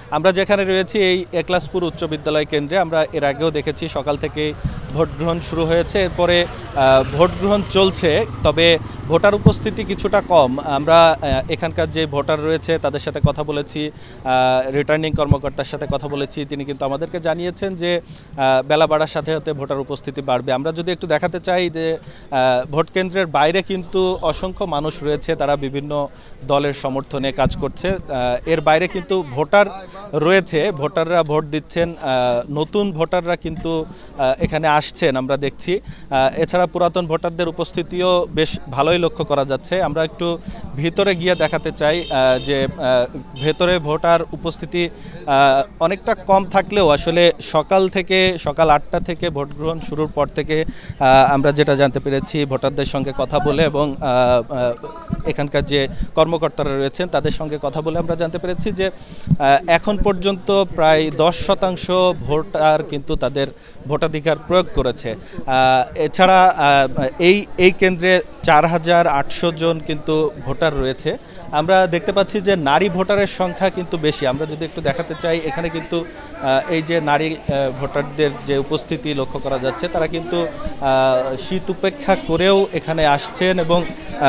আমরা যেখানে রয়েছি এই একলাসপুর উচ্চ বিদ্যালয় কেন্দ্রে আমরা এর আগেও দেখেছি সকাল থেকে ভোট গ্রহণ শুরু হয়েছে, এরপরে ভোট গ্রহণ চলছে, তবে ভোটার উপস্থিতি কিছুটা কম। আমরা এখানকার যে ভোটার রয়েছে তাদের সাথে কথা বলেছি, রিটার্নিং কর্মকর্তার সাথে কথা বলেছি, তিনি কিন্তু আমাদেরকে জানিয়েছেন যে বেলা বাড়ার সাথে সাথে ভোটার উপস্থিতি বাড়বে। আমরা যদি একটু দেখাতে চাই যে ভোট কেন্দ্রের বাইরে কিন্তু অসংখ্য মানুষ রয়েছে, তারা বিভিন্ন দলের সমর্থনে কাজ করছে। এর বাইরে কিন্তু ভোটার রয়েছে, ভোটাররা ভোট দিচ্ছেন, নতুন ভোটাররা কিন্তু এখানে আসছেন আমরা দেখছি। এছাড়া পুরাতন ভোটারদের উপস্থিতিও বেশ ভালোই লক্ষ্য করা যাচ্ছে। আমরা একটু ভিতরে গিয়ে দেখাতে চাই যে ভেতরে ভোটার উপস্থিতি অনেকটা কম থাকলেও আসলে সকাল 8টা থেকে ভোট গ্রহণ শুরুর পর থেকে আমরা যেটা জানতে পেরেছি ভোটারদের সঙ্গে কথা বলে এবং এখানকার যে কর্মকর্তারা রয়েছেন তাদের সঙ্গে কথা বলে আমরা জানতে পেরেছি যে এখন পর্যন্ত প্রায় 10% ভোটার কিন্তু তাদের ভোটাধিকার প্রয়োগ করেছে। এছাড়া এই কেন্দ্রে 4800 জন কিন্তু ভোটার রয়েছে। আমরা দেখতে পাচ্ছি যে নারী ভোটারের সংখ্যা কিন্তু বেশি। আমরা যদি একটু দেখাতে চাই, এখানে কিন্তু এই যে নারী ভোটারদের যে উপস্থিতি লক্ষ্য করা যাচ্ছে, তারা কিন্তু শীত উপেক্ষা করেও এখানে আসছেন এবং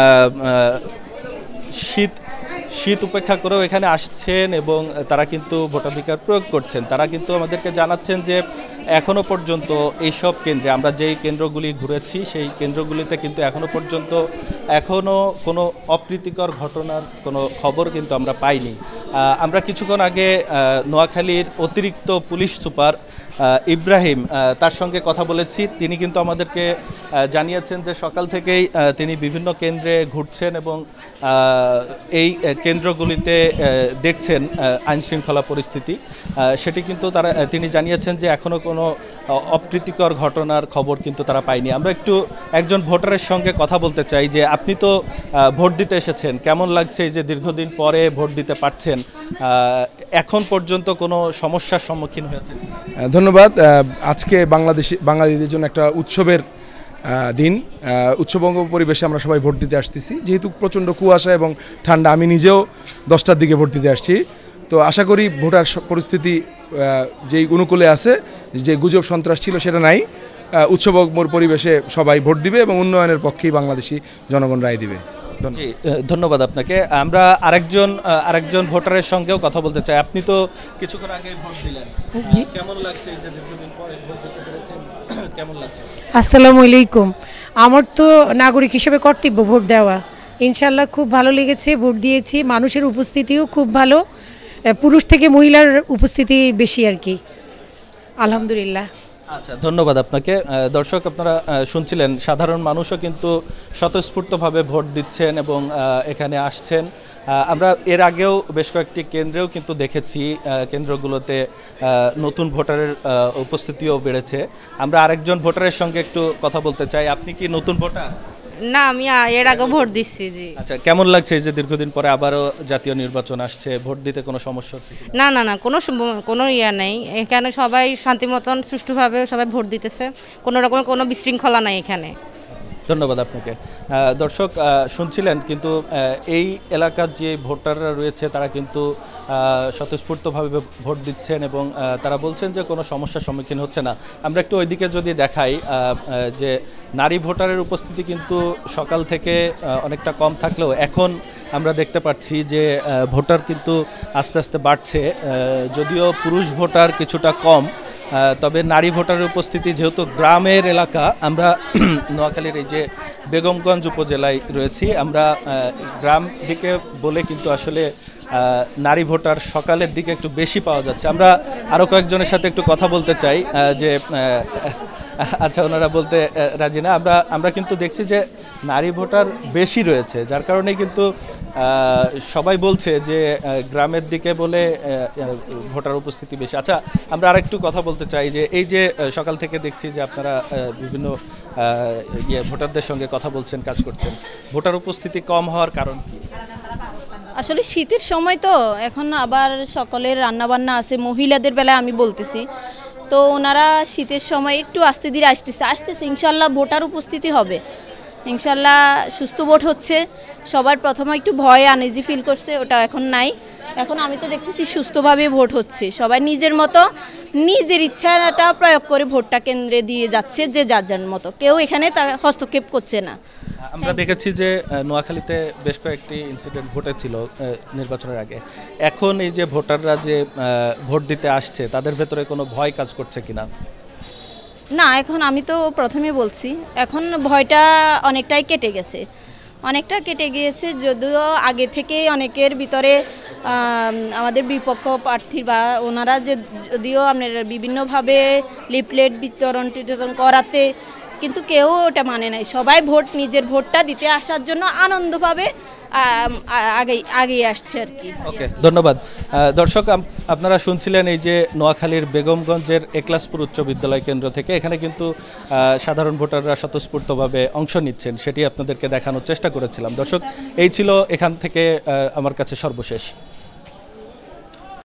শীত উপেক্ষা করেও এখানে আসছেন এবং তারা কিন্তু ভোটাধিকার প্রয়োগ করছেন। তারা কিন্তু আমাদেরকে জানাচ্ছেন যে এখনও পর্যন্ত এইসব কেন্দ্রে আমরা যেই কেন্দ্রগুলি ঘুরেছি সেই কেন্দ্রগুলিতে কিন্তু এখনও পর্যন্ত কোনো অপ্রীতিকর ঘটনার কোনো খবর কিন্তু আমরা পাইনি। আমরা কিছুক্ষণ আগে নোয়াখালীর অতিরিক্ত পুলিশ সুপার ইব্রাহিম তার সঙ্গে কথা বলেছি। তিনি কিন্তু আমাদেরকে জানিয়েছেন যে সকাল থেকেই তিনি বিভিন্ন কেন্দ্রে ঘুরছেন এবং এই কেন্দ্রগুলিতে দেখছেন আইনশৃঙ্খলা পরিস্থিতি, সেটি কিন্তু তিনি জানিয়েছেন যে এখনও কোনো অপ্রীতিকর ঘটনার খবর কিন্তু তারা পায়নি। আমরা একজন ভোটারের সঙ্গে কথা বলতে চাই যে আপনি তো ভোট দিতে এসেছেন, কেমন লাগছে এই যে দীর্ঘদিন পরে ভোট দিতে পারছেন, এখন পর্যন্ত কোনো সমস্যার সম্মুখীন হয়েছেন? ধন্যবাদ। আজকে বাঙালিদের জন্য একটা উৎসবের দিন, উৎসবঙ্গ পরিবেশে আমরা সবাই ভোট দিতে আসতেছি। যেহেতু প্রচণ্ড কুয়াশা এবং ঠান্ডা, আমি নিজেও 10টার দিকে ভোট দিতে আসছি। তো আশা করি ভোটার পরিস্থিতি যেই অনুকূলে আছে, যে গুজব সন্ত্রাস ছিল সেটা নাই। উৎসবমুখর পরিবেশে সবাই ভোট দিবে এবং উন্নয়নের পক্ষেই বাংলাদেশি জনগণ রায় দিবে। ধন্যবাদ আপনাকে। আমরা আরেকজন ভোটারের সঙ্গেও কথা বলতে চাই। আপনি তো কিছুক্ষণ আগে ভোট দিলেন, কেমন লাগছে এই যে দীর্ঘদিন পরে ভোট দিতে পেরেছেন, কেমন লাগছে? আসসালামু আলাইকুম। আমার তো নাগরিক হিসেবে কর্তব্য ভোট দেওয়া। ইনশাল্লাহ খুব ভালো লেগেছে, ভোট দিয়েছি। মানুষের উপস্থিতিও খুব ভালো, পুরুষ থেকে মহিলার উপস্থিতি বেশি আর কি, আলহামদুলিল্লাহ। আচ্ছা, ধন্যবাদ আপনাকে। দর্শক, আপনারা শুনছিলেন সাধারণ মানুষও কিন্তু স্বতঃস্ফূর্তভাবে ভোট দিচ্ছেন এবং এখানে আসছেন। আমরা এর আগেও বেশ কয়েকটি কেন্দ্রেও কিন্তু দেখেছি, কেন্দ্রগুলোতে নতুন ভোটারের উপস্থিতিও বেড়েছে। আমরা আরেকজন ভোটারের সঙ্গে একটু কথা বলতে চাই। আপনি কি নতুন ভোটার? না, আমি এর আগে ভোট দিচ্ছি। জি। আচ্ছা, কেমন লাগছে এই যে দীর্ঘদিন পরে আবারও জাতীয় নির্বাচন আসছে, ভোট দিতে কোনো সমস্যা হচ্ছে? না, কোনো ইয়া নেই এখানে, সবাই শান্তি মতন সুষ্ঠুভাবে সবাই ভোট দিতেছে, কোনো রকমের কোনো বিশৃঙ্খলা নাই এখানে। ধন্যবাদ আপনাকে। দর্শক, শুনছিলেন কিন্তু এই এলাকার যে ভোটাররা রয়েছে তারা কিন্তু স্বতঃস্ফূর্তভাবে ভোট দিচ্ছেন এবং তারা বলছেন যে কোনো সমস্যার সম্মুখীন হচ্ছে না। আমরা একটু ওইদিকে যদি দেখাই, যে নারী ভোটারের উপস্থিতি কিন্তু সকাল থেকে অনেকটা কম থাকলেও এখন আমরা দেখতে পাচ্ছি যে ভোটার কিন্তু আস্তে আস্তে বাড়ছে। যদিও পুরুষ ভোটার কিছুটা কম, তবে নারী ভোটারের উপস্থিতি, যেহেতু গ্রামের এলাকা, আমরা নোয়াখালীর এই যে বেগমগঞ্জ উপজেলায় রয়েছি, আমরা গ্রাম দিকে বলে কিন্তু আসলে নারী ভোটার সকালের দিকে একটু বেশি পাওয়া যাচ্ছে। আমরা আরও কয়েকজনের সাথে একটু কথা বলতে চাই যে আচ্ছা, ওনারা বলতে রাজি না। আমরা কিন্তু দেখছি যে নারী ভোটার বেশি রয়েছে, যার কারণে কিন্তু সবাই বলছে যে গ্রামের দিকে বলে ভোটার উপস্থিতি বেশি। আচ্ছা, আমরা আরেকটু কথা বলতে চাই যে এই যে সকাল থেকে দেখছি যে আপনারা বিভিন্ন ভোটারদের সঙ্গে কথা বলছেন, কাজ করছেন, ভোটার উপস্থিতি কম হওয়ার কারণ কি? আসলে শীতের সময় তো এখন আবার সকলের রান্নাবান্না আছে, মহিলাদের বেলায় আমি বলতেছি, তো ওনারা শীতের সময় একটু আস্তে ধীরে আসতেছে। ইনশাল্লাহ ভোটার উপস্থিতি হবে, ইনশাল্লাহ সুস্থ ভোট হচ্ছে। সবার প্রথমে একটু ভয় আনইজি ফিল করছে, ওটা এখন নাই। এখন আমি তো দেখতেছি সুস্থভাবে ভোট হচ্ছে, সবাই নিজের মতো নিজের ইচ্ছাটা প্রয়োগ করে ভোটটা কেন্দ্রে দিয়ে যাচ্ছে, যে যার যার মতো, কেউ এখানে হস্তক্ষেপ করছে না। আমরা দেখেছি যে নোয়াখালীতে বেশ কয়েকটি ইনসিডেন্ট ঘটেছিল নির্বাচনের আগে। এখন এই যে ভোটাররা যে ভোট দিতে আসছে, তাদের ভেতরে কোনো ভয় কাজ করছে কিনা? না, এখন আমি তো প্রথমে বলছি, এখন ভয়টা অনেকটাই কেটে গেছে, অনেকটা কেটে গিয়েছে। যদিও আগে থেকে অনেকের ভিতরে আমাদের বিপক্ষ প্রার্থী বা ওনারা যে যদিও আপনার বিভিন্নভাবে লিফলেট বিতরণ করাতে, কিন্তু কেউ ওটা মানে নাই। সবাই নিজের ভোটটা দিতে আসার জন্য আনন্দভাবে আগেই আসছে আর কি। ওকে, ধন্যবাদ। দর্শক, আপনারা শুনছিলেন এই যে নোয়াখালীর বেগমগঞ্জের একলাসপুর উচ্চ বিদ্যালয় কেন্দ্র থেকে এখানে কিন্তু সাধারণ ভোটাররা স্বতঃস্ফূর্তভাবে অংশ নিচ্ছেন, সেটি আপনাদেরকে দেখানোর চেষ্টা করেছিলাম। দর্শক, এই ছিল এখান থেকে আমার কাছে সর্বশেষ।